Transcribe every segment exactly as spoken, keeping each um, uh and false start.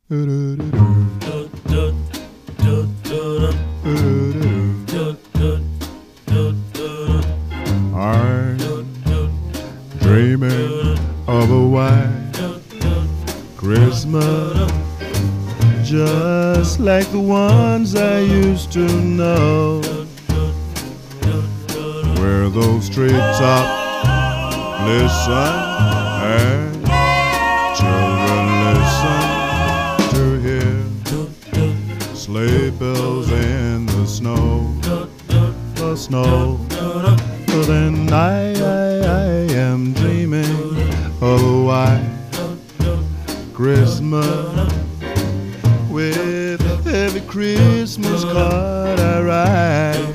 I'm dreaming of a white Christmas, just like the ones I used to know, where those treetops listen and children listen to hear sleigh bells in the snow, the snow. So then I, I, I am dreaming of a white Christmas, with every Christmas card I write.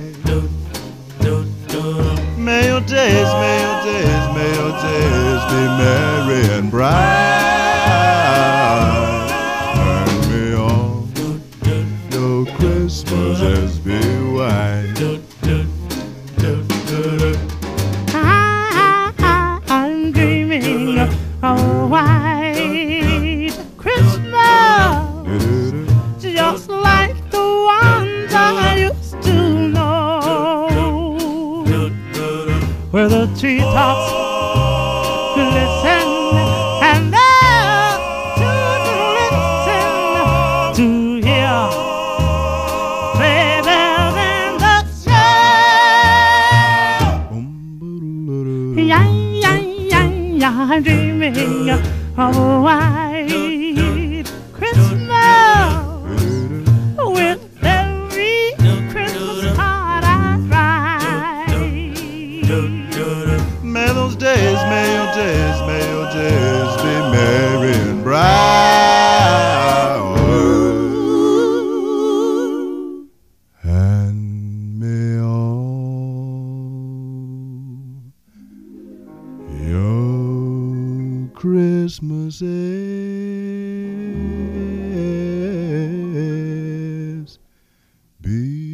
May your days, may your days, may your days be merry and bright, and may all your Christmases be white. I'm dreaming of a white Christmas, just like the ones I used to know, where the treetops glisten and the children listen to hear sleigh bells in the snow. Yeah, yeah, yeah, yeah, I'm dreaming of a white Christmas, with every Christmas card I write. May those days, may your days, may your days be merry and bright, and may all your Christmases be